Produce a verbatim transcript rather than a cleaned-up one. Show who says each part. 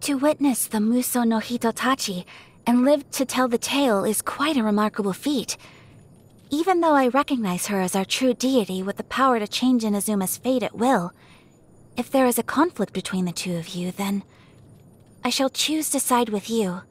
Speaker 1: To witness the Muso no Hitotachi and live to tell the tale is quite a remarkable feat. Even though I recognize her as our true deity with the power to change Inazuma's fate at will, if there is a conflict between the two of you, then I shall choose to side with you.